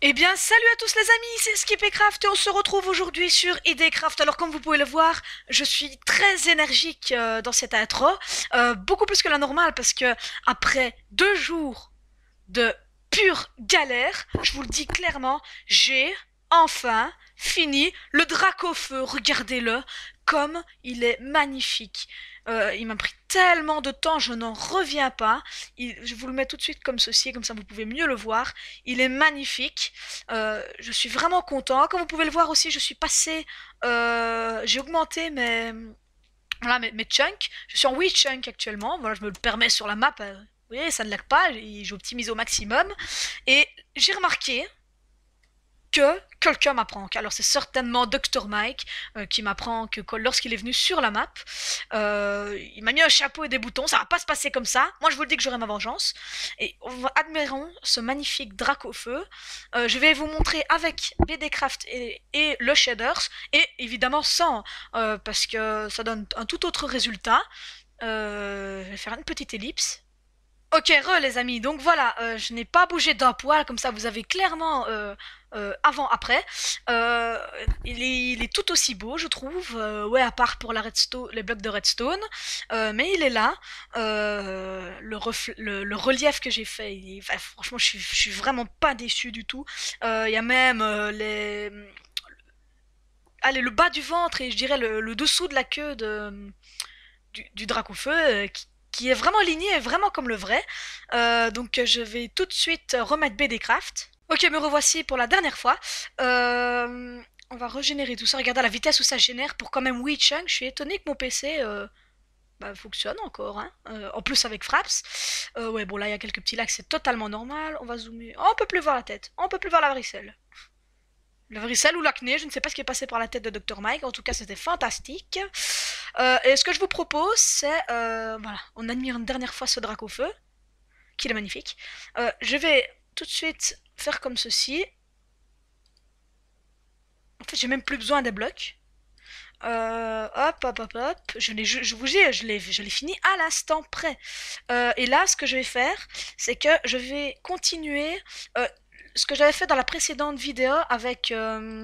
Eh bien, salut à tous les amis, c'est SkipperCraft et on se retrouve aujourd'hui sur IDCraft. Alors, comme vous pouvez le voir, je suis très énergique dans cette intro, beaucoup plus que la normale parce que après 2 jours de pure galère, je vous le dis clairement, j'ai enfin fini le drac au feu. Regardez-le, comme il est magnifique. Il m'a pris tellement de temps, je n'en reviens pas. Je vous le mets tout de suite comme ceci, comme ça vous pouvez mieux le voir. Il est magnifique. Je suis vraiment content. Comme vous pouvez le voir aussi, je suis passé, j'ai augmenté mes chunks. Je suis en 8 chunks actuellement. Voilà, je me le permets sur la map. Vous voyez, ça ne lag pas. J'optimise au maximum. Et j'ai remarqué que quelqu'un m'apprend. Alors c'est certainement Dr Mike qui m'apprend que lorsqu'il est venu sur la map, il m'a mis un chapeau et des boutons. Ça va pas se passer comme ça. Moi je vous le dis que j'aurai ma vengeance. Et admirons ce magnifique drac au feu. Je vais vous montrer avec BDcraft et le shaders et évidemment sans parce que ça donne un tout autre résultat. Je vais faire une petite ellipse. Ok, les amis, donc voilà, je n'ai pas bougé d'un poil, comme ça vous avez clairement avant-après. Euh, il est tout aussi beau, je trouve, ouais, à part pour la redstone, les blocs de redstone, mais il est là. Le relief que j'ai fait, enfin, franchement, je suis vraiment pas déçu du tout. Il y a même allez, le bas du ventre et je dirais le dessous de la queue du drac au feu qui est vraiment aligné, vraiment comme le vrai. Donc je vais tout de suite remettre BDcraft. Ok, me revoici pour la dernière fois. On va régénérer tout ça. Regardez à la vitesse où ça génère pour quand même 8 chunks. Je suis étonné que mon PC fonctionne encore. Hein. En plus avec Fraps. Ouais, bon là il y a quelques petits lags, c'est totalement normal. On va zoomer. Oh, on peut plus voir la tête. Oh, on peut plus voir la varicelle. La varicelle ou l'acné, je ne sais pas ce qui est passé par la tête de Dr Mike. En tout cas, c'était fantastique. Et ce que je vous propose, c'est... voilà, on admire une dernière fois ce drac au feu, qui est magnifique. Je vais tout de suite faire comme ceci. En fait, j'ai même plus besoin des blocs. Hop, hop, hop, hop. Je vous dis, je l'ai fini à l'instant près. Et là, ce que je vais faire, c'est que je vais continuer ce que j'avais fait dans la précédente vidéo avec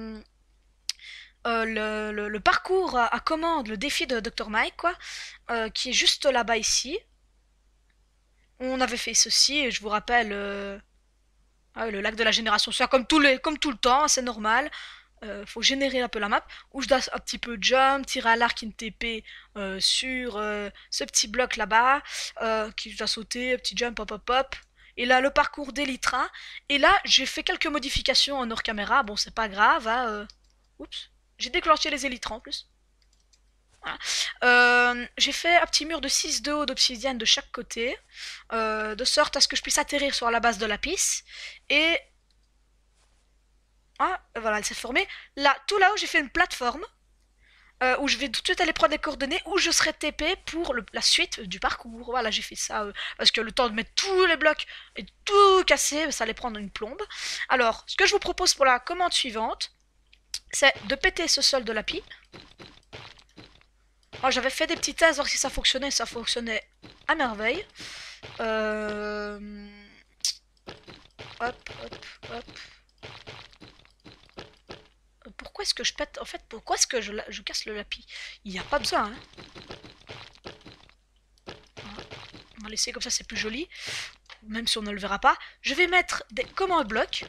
le parcours à commande, le défi de Dr Mike, quoi, qui est juste là-bas ici. On avait fait ceci, et je vous rappelle, le lac de la génération, c'est comme tout le temps, c'est normal. Faut générer un peu la map, où je dois un petit peu jump, tirer à l'arc une TP sur ce petit bloc là-bas, qui je dois sauter, un petit jump, hop hop hop. Et là, le parcours d'Elytra. Et là, j'ai fait quelques modifications en hors caméra. Bon, c'est pas grave. Hein, oups. J'ai déclenché les élytres en plus. Voilà. J'ai fait un petit mur de 6 de haut d'obsidienne de chaque côté, de sorte à ce que je puisse atterrir sur la base de la piste. Et ah, voilà, elle s'est formée. Là, tout là-haut, j'ai fait une plateforme où je vais tout de suite aller prendre les coordonnées où je serai TP pour la suite du parcours. Voilà, j'ai fait ça parce que le temps de mettre tous les blocs et tout casser, ça allait prendre une plombe. Alors, ce que je vous propose pour la commande suivante, c'est de péter ce sol de la pile. Oh, j'avais fait des petits tests, voir si ça fonctionnait à merveille. Euh... Hop, hop, hop. Pourquoi est-ce que je pète? En fait, pourquoi est-ce que je casse le lapis? Il n'y a pas besoin, hein. On va laisser comme ça, c'est plus joli. Même si on ne le verra pas. Je vais mettre des commandes blocs.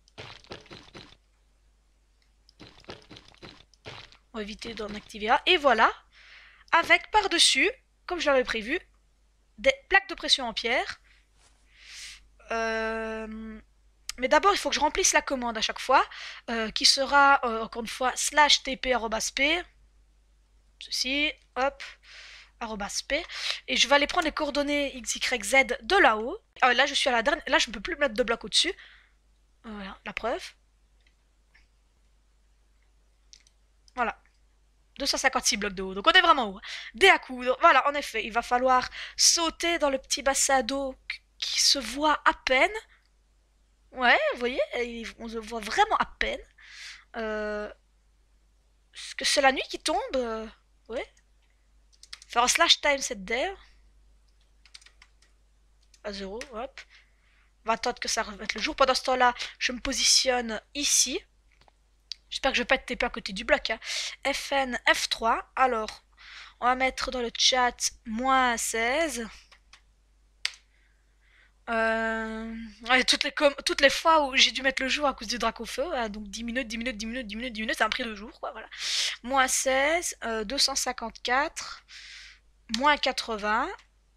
On va éviter d'en activer un. Et voilà. Avec par-dessus, comme je l'avais prévu, des plaques de pression en pierre. Mais d'abord, il faut que je remplisse la commande à chaque fois, qui sera, encore une fois, slash tp@p. Ceci, hop, @p. Et je vais aller prendre les coordonnées x, y, z de là-haut. Ah, là, je suis à la dernière. Là, je ne peux plus mettre de bloc au-dessus. Voilà, la preuve. Voilà. 256 blocs de haut. Donc on est vraiment haut. Dés à coudre. Voilà, en effet, il va falloir sauter dans le petit bassin d'eau qui se voit à peine. Ouais, vous voyez, on se voit vraiment à peine. Est-ce que c'est la nuit qui tombe ouais. Faire un slash time set there. À 0, hop. On va attendre que ça remette le jour. Pendant ce temps-là, je me positionne ici. J'espère que je vais pas être TP à côté du bloc. Hein. FN, F3. Alors, on va mettre dans le chat moins 16. Ouais, toutes les fois où j'ai dû mettre le jour à cause du drac au feu, donc 10 minutes, 10 minutes, 10 minutes, 10 minutes, 10 minutes, ça a pris 2 jours, quoi, voilà. Moins 16, 254, moins 80,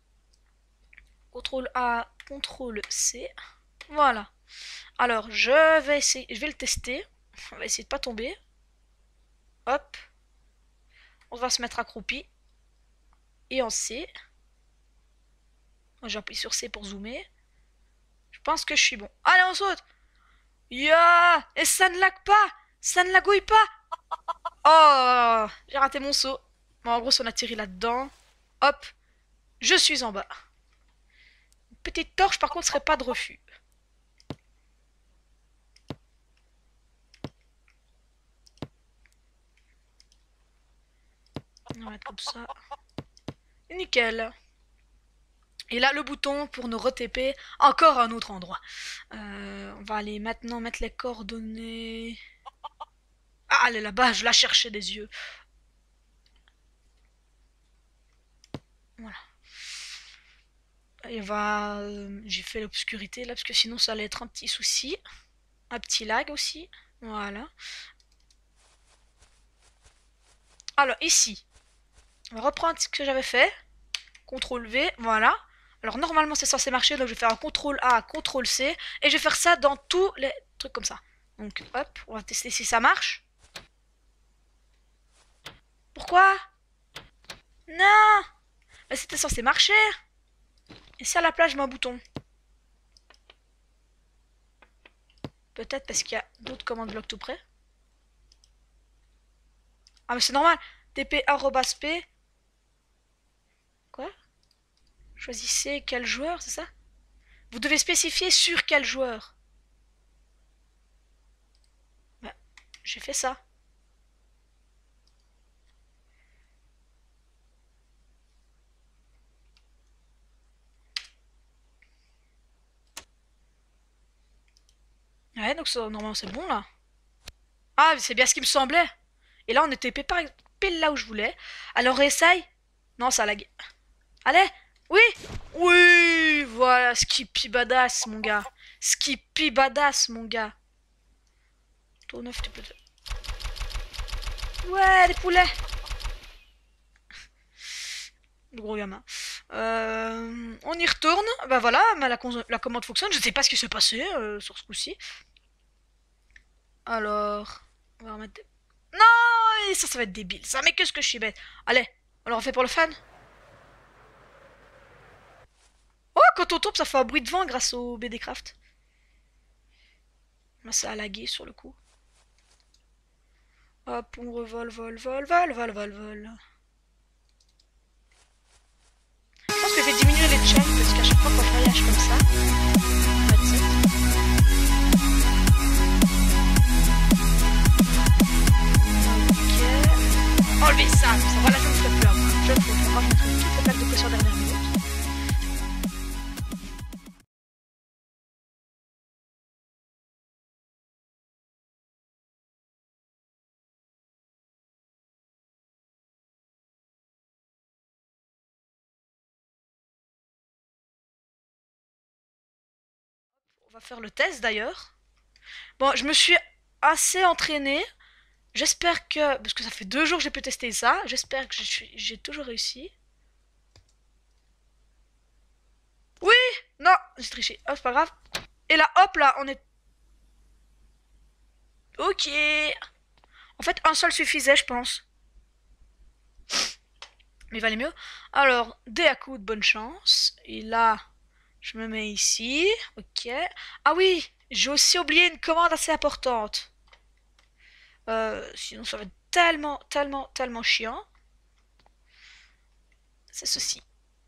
CTRL A, CTRL C, voilà. Alors, je vais le tester, on va essayer de pas tomber. Hop, on va se mettre accroupi, et en C. J'appuie sur C pour zoomer. Je pense que je suis bon. Allez, on saute. Ya. Et ça ne lag pas. Ça ne lagouille pas. Oh, j'ai raté mon saut. Bon, en gros, si on atterrit là-dedans. Hop. Je suis en bas. Une petite torche, par contre, serait pas de refus. On va mettre comme ça. Nickel. Et là, le bouton pour nous re-TP encore à un autre endroit. On va aller maintenant mettre les coordonnées. Ah, elle est là-bas, je la cherchais des yeux. Voilà. Et j'ai fait l'obscurité là, parce que sinon ça allait être un petit souci. Un petit lag aussi. Voilà. Alors, ici. On va reprendre ce que j'avais fait. CTRL V, voilà. Alors normalement c'est censé marcher, donc je vais faire un CTRL A, CTRL C, et je vais faire ça dans tous les trucs comme ça. Donc hop, on va tester si ça marche. Pourquoi? Non! Mais c'était censé marcher. Et si à la place je mets un bouton? Peut-être parce qu'il y a d'autres commandes bloc tout près. Ah mais c'est normal. tp_p. Quoi? Choisissez quel joueur, c'est ça? Vous devez spécifier sur quel joueur. Bah, j'ai fait ça. Ouais, donc ça, normalement c'est bon là. Ah, c'est bien ce qui me semblait. Et là on était pile là où je voulais. Alors on réessaye. Non, ça lag. Allez. Oui. Oui. Voilà, Skippy badass mon gars. Skippy badass mon gars. Tour 9, tu peux... Ouais, des poulets. Le gros gamin. On y retourne. Bah voilà, mais la commande fonctionne. Je sais pas ce qui s'est passé sur ce coup-ci. Alors, on va remettre... Non, ça va être débile. Ça, mais qu'est-ce que je suis bête. Allez, on le refait pour le fan. Oh, quand on tombe, ça fait un bruit de vent grâce au BD Craft. Là, ça a lagué sur le coup. Hop, on revole, vol. Je pense que je vais diminuer les checks parce qu'à chaque fois quand je voyage comme ça, on va être 7. Ok. Enlevez ça, voilà, je ne ferai plus à moi. Je ne ferai plus. Moi, je mettrai toutes les plaques de pression dernière minute. On va faire le test d'ailleurs. Bon, je me suis assez entraînée. J'espère que... Parce que ça fait 2 jours que j'ai pu tester ça. J'espère que j'ai toujours réussi. Oui! Non, j'ai triché. Oh, c'est pas grave. Et là, hop, là, on est... Ok. En fait, un seul suffisait, je pense. Mais il valait mieux. Alors, dé à coup de bonne chance. Et là, je me mets ici. Ok. Ah oui, j'ai aussi oublié une commande assez importante. Sinon, ça va être tellement chiant. C'est ceci.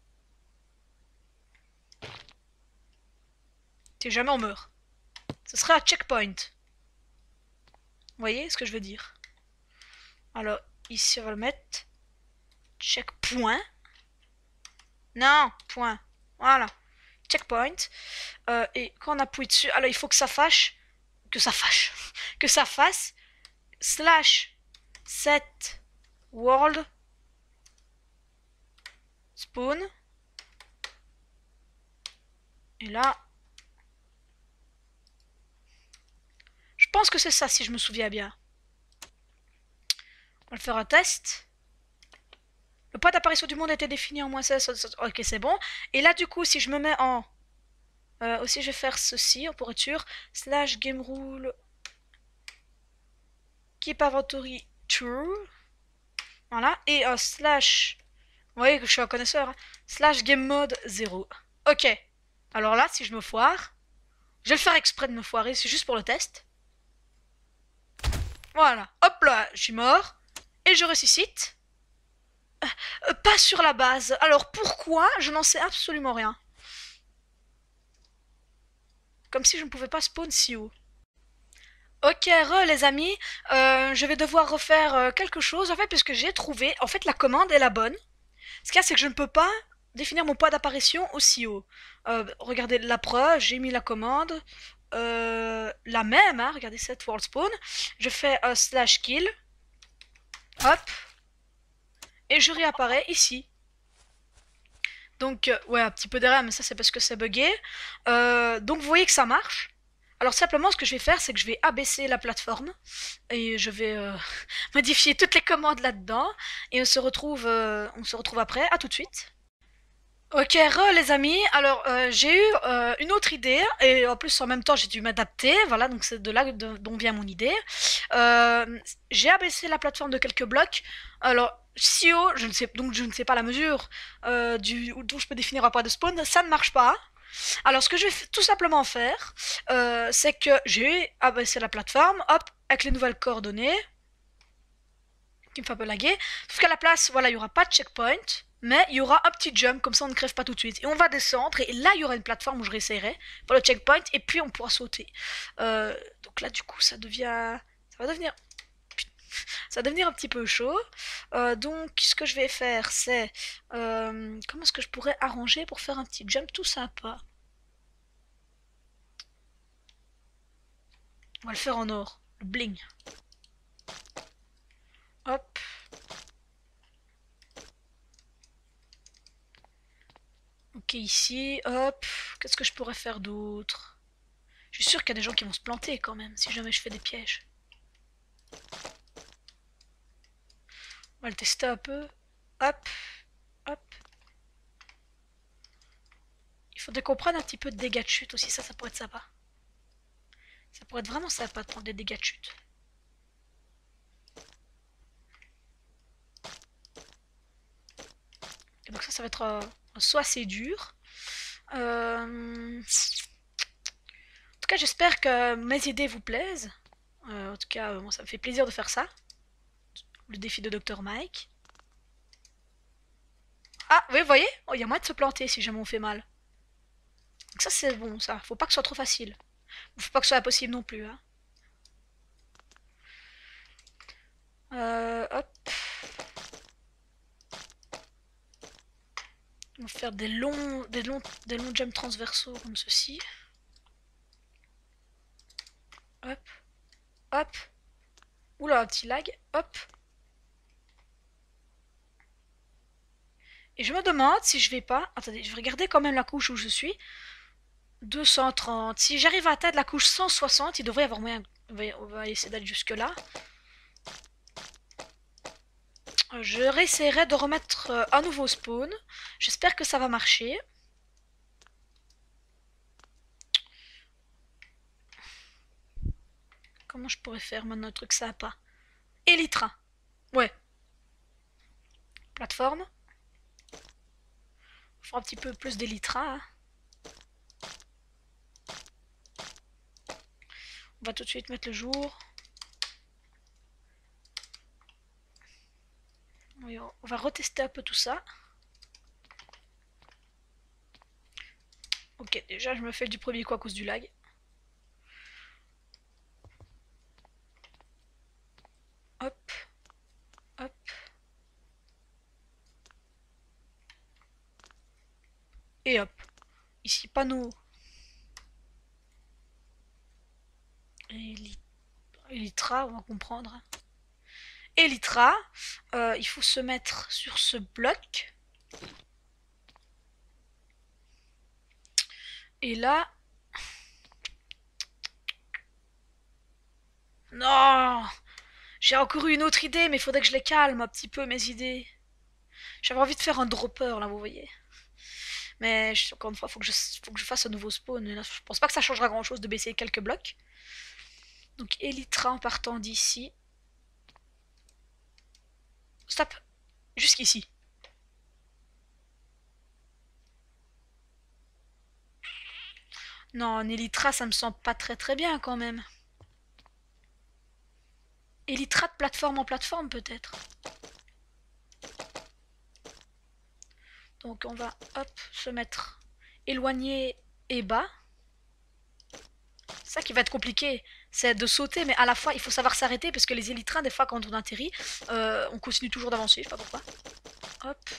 Si jamais on meurt. Ce sera un checkpoint. Vous voyez ce que je veux dire? Alors, ici, on va le mettre. Checkpoint. Non, point. Voilà. checkpoint. Et quand on appuie dessus, alors il faut que ça fâche, que ça fasse slash set world spawn. Et là, je pense que c'est ça si je me souviens bien. On va le faire un test. Le point d'apparition du monde a été défini en moins 16. Ok, c'est bon. Et là, du coup, si je me mets en... aussi, je vais faire ceci, pour être sûr. Slash game rule. Keep inventory true. Voilà. Et slash... Vous voyez que je suis un connaisseur. Hein. Slash game mode 0. Ok. Alors là, si je me foire... Je vais le faire exprès de me foirer, c'est juste pour le test. Voilà. Hop là, je suis mort. Et je ressuscite. Pas sur la base. Alors pourquoi? Je n'en sais absolument rien. Comme si je ne pouvais pas spawn si haut. Ok, les amis, je vais devoir refaire quelque chose en fait puisque j'ai trouvé, en fait la commande est la bonne. Ce qu'il y a c'est que je ne peux pas définir mon point d'apparition aussi haut. Regardez la preuve, j'ai mis la commande, la même, hein, regardez cette world spawn. Je fais slash kill, hop, et je réapparais ici. Donc, ouais, un petit peu d'erreur, mais ça c'est parce que c'est bugué. Donc vous voyez que ça marche. Alors simplement, ce que je vais faire, c'est que je vais abaisser la plateforme et je vais modifier toutes les commandes là-dedans. Et on se retrouve après. À tout de suite. Ok, les amis. Alors, j'ai eu une autre idée et en plus en même temps j'ai dû m'adapter. Voilà, donc c'est de là dont vient mon idée. J'ai abaissé la plateforme de quelques blocs. Alors, si haut, je ne sais pas la mesure dont je peux définir un point de spawn. Ça ne marche pas. Alors, ce que je vais tout simplement faire, c'est que j'ai abaissé la plateforme, hop, avec les nouvelles coordonnées, qui me fait un peu laguer. Sauf qu'à la place, voilà, il n'y aura pas de checkpoint, mais il y aura un petit jump, comme ça on ne crève pas tout de suite. Et on va descendre, et là, il y aura une plateforme où je réessayerai pour le checkpoint, et puis on pourra sauter. Donc là, du coup, ça va devenir... Ça va devenir un petit peu chaud. Donc, ce que je vais faire, c'est... comment est-ce que je pourrais arranger pour faire un petit jump tout sympa? On va le faire en or. Le bling. Hop. Ok, ici. Hop. Qu'est-ce que je pourrais faire d'autre? Je suis sûr qu'il y a des gens qui vont se planter quand même, si jamais je fais des pièges. On va le tester un peu. Hop. Hop. Il faudrait qu'on prenne un petit peu de dégâts de chute aussi. Ça pourrait être sympa. Ça pourrait être vraiment sympa de prendre des dégâts de chute. Et donc ça va être un saut assez dur. En tout cas, j'espère que mes idées vous plaisent. En tout cas, bon, ça me fait plaisir de faire ça. Le défi de Dr Mike. Ah, oui, vous voyez? Oh, il y a moyen de se planter si jamais on fait mal. Donc ça, c'est bon, ça. Faut pas que ce soit trop facile. Faut pas que ce soit impossible non plus. Hein. Hop. On va faire des longs jumps transversaux comme ceci. Hop. Hop. Oula, un petit lag. Hop. Et je me demande si je vais pas... Attendez, je vais regarder quand même la couche où je suis. 230. Si j'arrive à atteindre la couche 160, il devrait y avoir moyen... On va essayer d'aller jusque là. Je réessayerai de remettre un nouveau spawn. J'espère que ça va marcher. Comment je pourrais faire maintenant un truc sympa? Elytra. Ouais. Plateforme. On fera un petit peu plus d'Elytra. Hein. On va tout de suite mettre le jour. On va retester un peu tout ça. Ok, déjà je me fais du premier coup à cause du lag. Hop. Hop. Et hop. ici, panneau. Elytra, on va comprendre. Elytra, il faut se mettre sur ce bloc. Et là... Non! J'ai encore eu une autre idée, mais il faudrait que je les calme un petit peu, mes idées. J'avais envie de faire un dropper, là, vous voyez. Mais encore une fois, faut que je fasse un nouveau spawn. Et là, je pense pas que ça changera grand chose de baisser quelques blocs. Donc Elytra en partant d'ici. Stop. Jusqu'ici. Non, un Elytra, ça me semble pas très bien quand même. Elytra de plateforme en plateforme peut-être. Donc on va hop se mettre éloigné et bas. C'est ça qui va être compliqué, c'est de sauter, mais à la fois il faut savoir s'arrêter parce que les élytrins, des fois quand on atterrit, on continue toujours d'avancer, je sais pas pourquoi. Hop.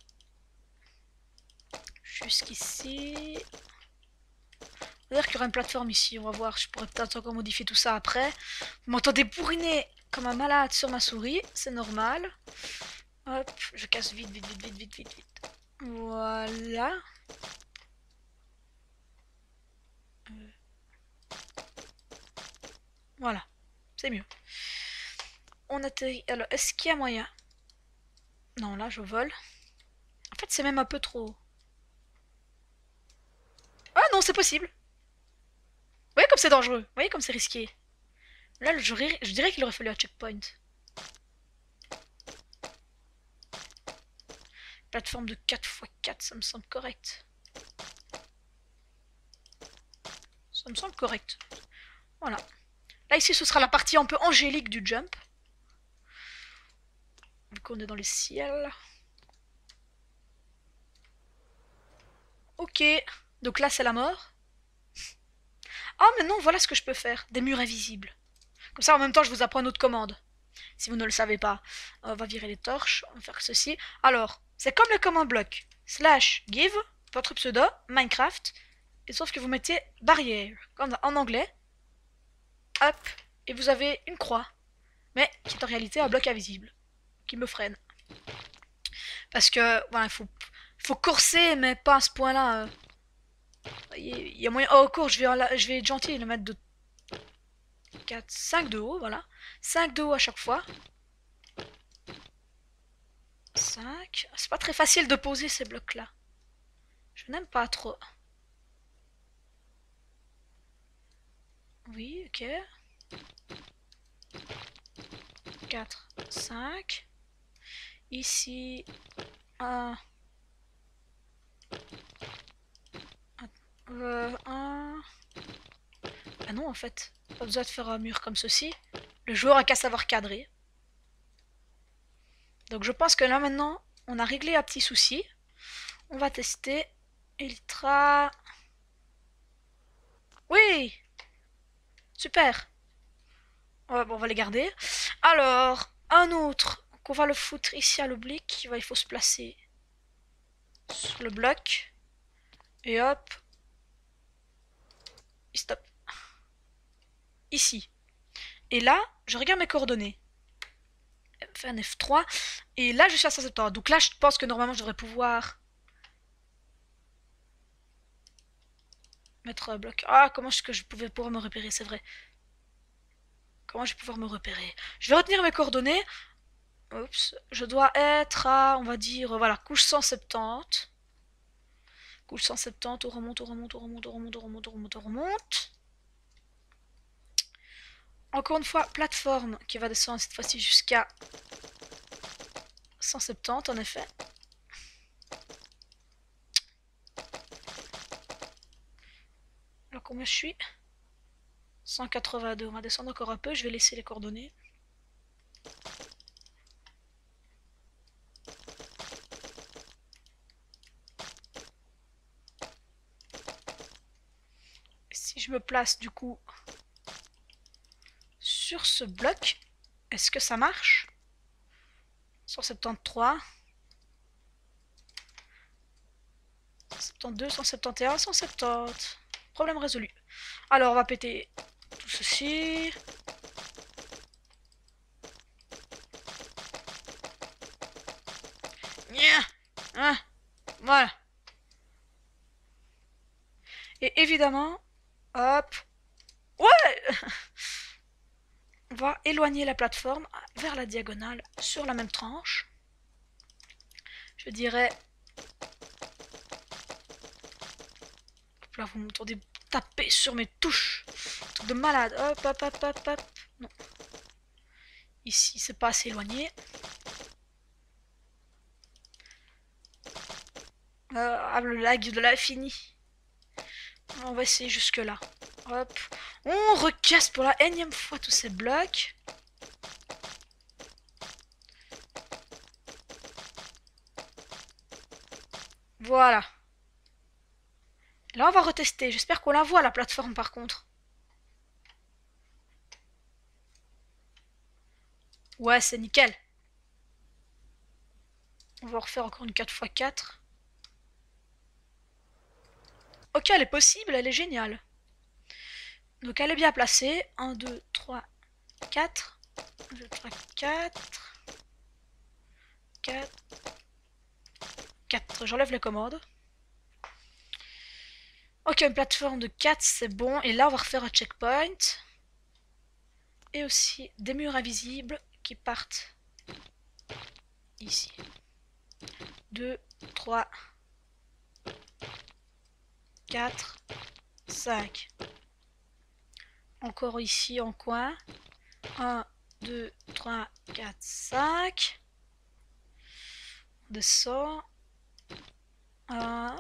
Jusqu'ici. D'ailleurs qu'il y aura une plateforme ici, on va voir, je pourrais peut-être encore modifier tout ça après. Vous m'entendez bourriner comme un malade sur ma souris, c'est normal. Hop, je casse vite. Voilà. Voilà, c'est mieux. On atterrit. Alors, est-ce qu'il y a moyen? Non, là, je vole. En fait, c'est même un peu trop. Ah non, c'est possible. Vous voyez comme c'est dangereux. Vous voyez comme c'est risqué. Là, je dirais qu'il aurait fallu un checkpoint. Plateforme de 4x4, ça me semble correct. Ça me semble correct. Voilà. Là, ici, ce sera la partie un peu angélique du jump. Vu qu'on est dans le ciel. Ok. Donc là, c'est la mort. Ah, mais non, voilà ce que je peux faire. Des murs invisibles. Comme ça, en même temps, je vous apprends une autre commande. Si vous ne le savez pas. On va virer les torches. On va faire ceci. Alors, c'est comme le command bloc. Slash give, votre pseudo, Minecraft. Et sauf que vous mettez barrière, comme en anglais. Hop. Et vous avez une croix. Mais qui est en réalité un bloc invisible. Qui me freine. Parce que, voilà, il faut corser, mais pas à ce point-là. Il y a moyen. Oh, au cours, je vais être gentil et le mettre de 4, 5 de haut, voilà. 5 de haut à chaque fois. 5. C'est pas très facile de poser ces blocs-là. Je n'aime pas trop. Oui, ok. 4, 5. Ici, 1. 1. Ah non, en fait, pas besoin de faire un mur comme ceci. Le joueur a qu'à savoir cadrer. Donc je pense que là maintenant, on a réglé un petit souci. On va tester. Elytra. Oui! Super! Ouais, bon, on va les garder. Alors, un autre qu'on va le foutre ici à l'oblique. Il faut se placer sur le bloc. Et hop. Et stop. Ici. Et là, je regarde mes coordonnées. Faire un F3. Et là, je suis à 170. Donc là, je pense que normalement, je devrais pouvoir mettre un bloc. Ah, comment est-ce que je pouvais pouvoir me repérer, c'est vrai. Comment je vais pouvoir me repérer? Je vais retenir mes coordonnées. Oups. Je dois être à, on va dire, voilà, couche 170. Couche 170, on remonte. Encore une fois, plateforme qui va descendre cette fois-ci jusqu'à 170 en effet. Alors combien je suis? 182, on va descendre encore un peu, je vais laisser les coordonnées. Si je me place du coup sur ce bloc, est-ce que ça marche? 173. 172, 171, 170. Problème résolu. Alors, on va péter tout ceci. Hein, voilà. Et évidemment, hop. Ouais. On va éloigner la plateforme vers la diagonale sur la même tranche. Je dirais... Là, vous m'entendez taper sur mes touches. Truc de malade. Hop, hop, hop, hop, hop. Non. Ici, c'est pas assez éloigné. Le lag de l'infini. On va essayer jusque là. Hop. On recasse pour la énième fois tous ces blocs. Voilà. Là, on va retester. J'espère qu'on la voit, la plateforme, par contre. Ouais, c'est nickel. On va refaire encore une 4x4. Ok, elle est possible, elle est géniale. Donc, elle est bien placée. 1, 2, 3, 4. 1, 2, 3, 4. 4. 4. J'enlève les commandes. Ok, une plateforme de 4, c'est bon. Et là, on va refaire un checkpoint. Et aussi des murs invisibles qui partent ici. 2, 3, 4, 5. Encore ici en coin. 1, 2, 3, 4, 5. On descend. 1,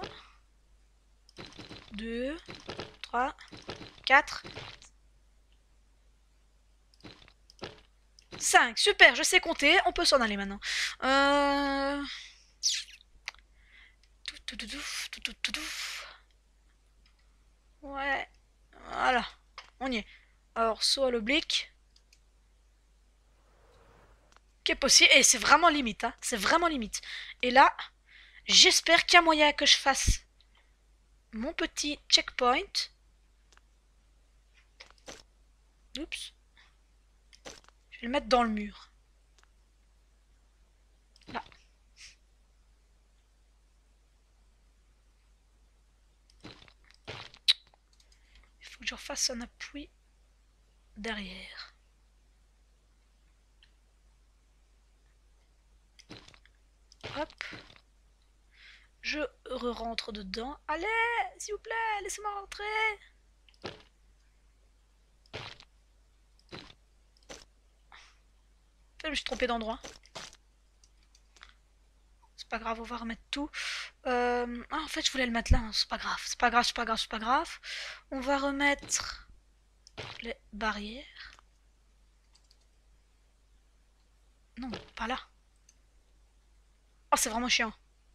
2, 3, 4, 5. Super, je sais compter. On peut s'en aller maintenant. Ouais. Voilà. On y est. Alors, saut à l'oblique. Qui est possible. Et c'est vraiment limite. Hein. C'est vraiment limite. Et là, j'espère qu'il y a moyen que je fasse mon petit checkpoint. Oups. Je vais le mettre dans le mur. Là. Il faut que je refasse un appui derrière. Hop. Je rentre dedans. Allez, s'il vous plaît, laissez-moi rentrer. Je me suis trompé d'endroit. C'est pas grave, on va remettre tout. Ah, en fait, je voulais le mettre là. C'est pas grave, c'est pas grave, c'est pas grave, c'est pas grave. On va remettre les barrières. Non, pas là. Oh, c'est vraiment chiant.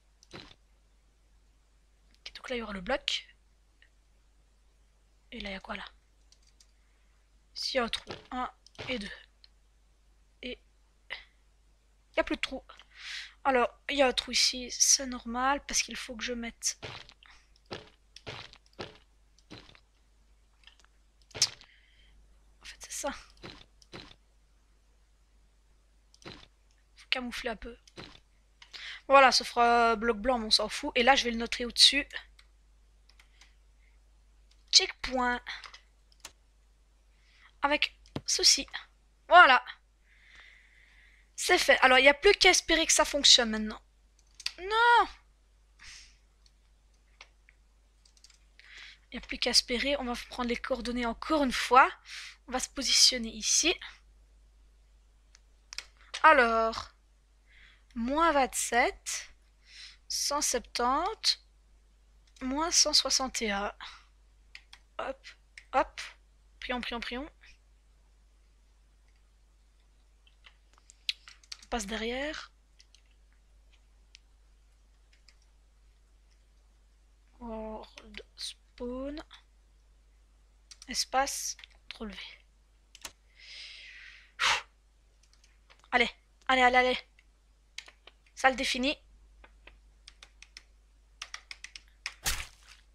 Okay, donc là, il y aura le bloc. Et là, il y a quoi là? Ici, il y a un trou. 1 et 2. Et il n'y a plus de trou. Alors, il y a un trou ici, c'est normal, parce qu'il faut que je mette... En fait, c'est ça. Faut camoufler un peu. Voilà, ça fera bloc blanc, mais on s'en fout. Et là, je vais le noter au-dessus. Checkpoint. Avec ceci. Voilà. C'est fait. Alors, il n'y a plus qu'à espérer que ça fonctionne maintenant. Non! Il n'y a plus qu'à espérer. On va prendre les coordonnées encore une fois. On va se positionner ici. Alors, moins 27, 170, moins 161. Hop, hop. Prions, prions, prions. On passe derrière. World spawn. Espace. Relevé. Allez, allez, allez, allez. Ça le définit.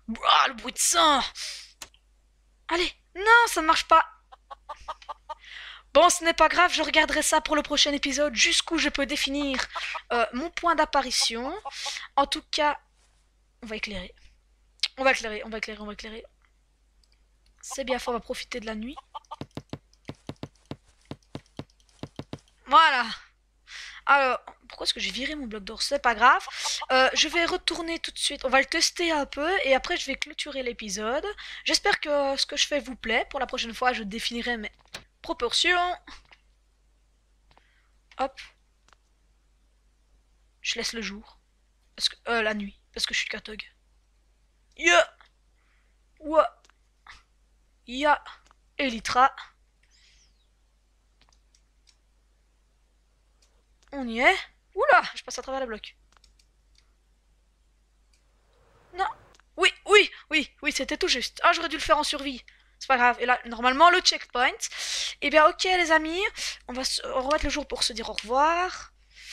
Ah, le bruit de sang. Allez, non, ça ne marche pas. Bon, ce n'est pas grave, je regarderai ça pour le prochain épisode, jusqu'où je peux définir mon point d'apparition. En tout cas, on va éclairer. On va éclairer, on va éclairer, on va éclairer. C'est bien fait, on va profiter de la nuit. Voilà. Alors, pourquoi est-ce que j'ai viré mon bloc d'or? C'est pas grave. Je vais retourner tout de suite. On va le tester un peu et après je vais clôturer l'épisode. J'espère que ce que je fais vous plaît. Pour la prochaine fois, je définirai mes proportions. Hop. Je laisse le jour. Parce que, la nuit. Parce que je suis catog. Ya. Wa. Ya. Elytra. On y est. Oula, je passe à travers le bloc. Non. Oui, oui, oui, oui, c'était tout juste. Ah, j'aurais dû le faire en survie. C'est pas grave. Et là, normalement, le checkpoint. Eh bien, ok, les amis. On va remettre le jour pour se dire au revoir.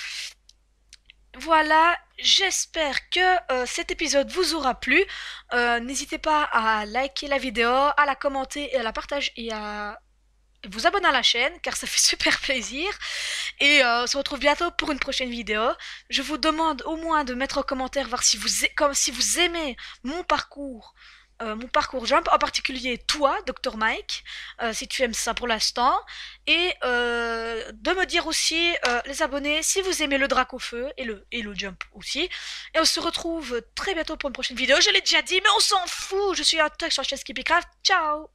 Voilà, j'espère que cet épisode vous aura plu. N'hésitez pas à liker la vidéo, à la commenter et à la partager et à vous abonner à la chaîne car ça fait super plaisir. Et on se retrouve bientôt pour une prochaine vidéo. Je vous demande au moins de mettre en commentaire voir si si vous aimez mon parcours jump, en particulier toi, Dr Mike, si tu aimes ça pour l'instant, et de me dire aussi, les abonnés, si vous aimez le drac au feu, et le jump aussi. Et on se retrouve très bientôt pour une prochaine vidéo, je l'ai déjà dit, mais on s'en fout, je suis un tug sur la chaîne Skippycraft, ciao.